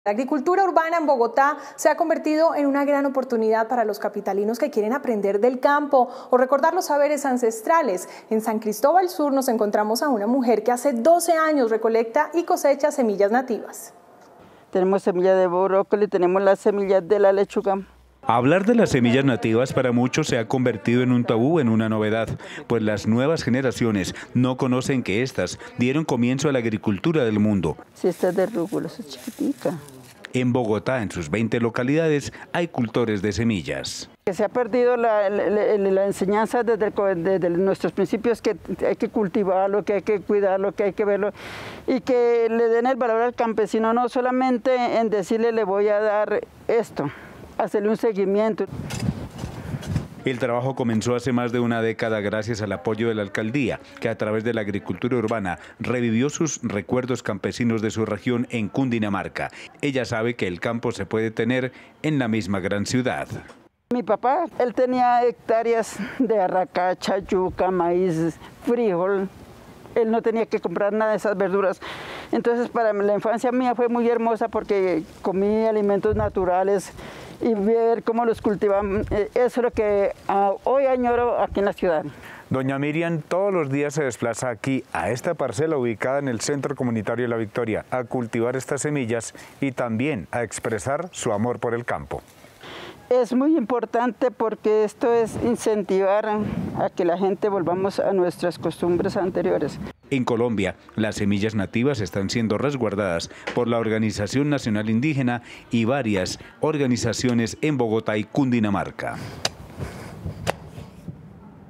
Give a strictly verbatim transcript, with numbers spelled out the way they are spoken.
La agricultura urbana en Bogotá se ha convertido en una gran oportunidad para los capitalinos que quieren aprender del campo o recordar los saberes ancestrales. En San Cristóbal Sur nos encontramos a una mujer que hace doce años recolecta y cosecha semillas nativas. Tenemos semillas de brócoli, tenemos las semillas de la lechuga. Hablar de las semillas nativas para muchos se ha convertido en un tabú, en una novedad, pues las nuevas generaciones no conocen que estas dieron comienzo a la agricultura del mundo. Si esta es de rúcula, es chiquitica. En Bogotá, en sus veinte localidades, hay cultores de semillas. Se ha perdido la, la, la enseñanza desde, el, desde nuestros principios, que hay que cultivarlo, que hay que cuidarlo, que hay que verlo y que le den el valor al campesino, no solamente en decirle le voy a dar esto, hacerle un seguimiento. El trabajo comenzó hace más de una década gracias al apoyo de la alcaldía, que a través de la agricultura urbana revivió sus recuerdos campesinos de su región en Cundinamarca. Ella sabe que el campo se puede tener en la misma gran ciudad. Mi papá, él tenía hectáreas de arracacha, yuca, maíz, frijol. Él no tenía que comprar nada de esas verduras. Entonces, para la infancia mía fue muy hermosa porque comí alimentos naturales y ver cómo los cultivan. Eso es lo que uh, hoy añoro aquí en la ciudad. Doña Miriam todos los días se desplaza aquí, a esta parcela ubicada en el Centro Comunitario de La Victoria, a cultivar estas semillas y también a expresar su amor por el campo. Es muy importante porque esto es incentivar a que la gente volvamos a nuestras costumbres anteriores. En Colombia, las semillas nativas están siendo resguardadas por la Organización Nacional Indígena y varias organizaciones en Bogotá y Cundinamarca.